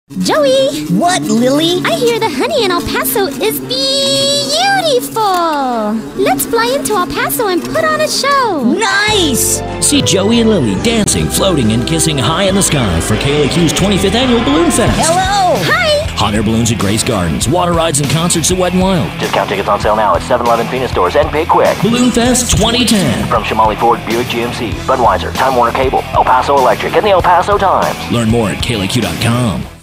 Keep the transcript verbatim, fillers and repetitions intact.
Joey! What, Lily? I hear the honey in El Paso is beautiful! Let's fly into El Paso and put on a show! Nice! See Joey and Lily dancing, floating, and kissing high in the sky for K L A Q's twenty-fifth Annual Balloon Fest. Hello! Hi! Hot air balloons at Grace Gardens, water rides and concerts at Wet n Wild. Discount tickets on sale now at seven eleven Phoenix stores and pay quick. Balloon Fest twenty ten. From Chevelle, Ford, Buick, G M C, Budweiser, Time Warner Cable, El Paso Electric, and the El Paso Times. Learn more at K L A Q dot com.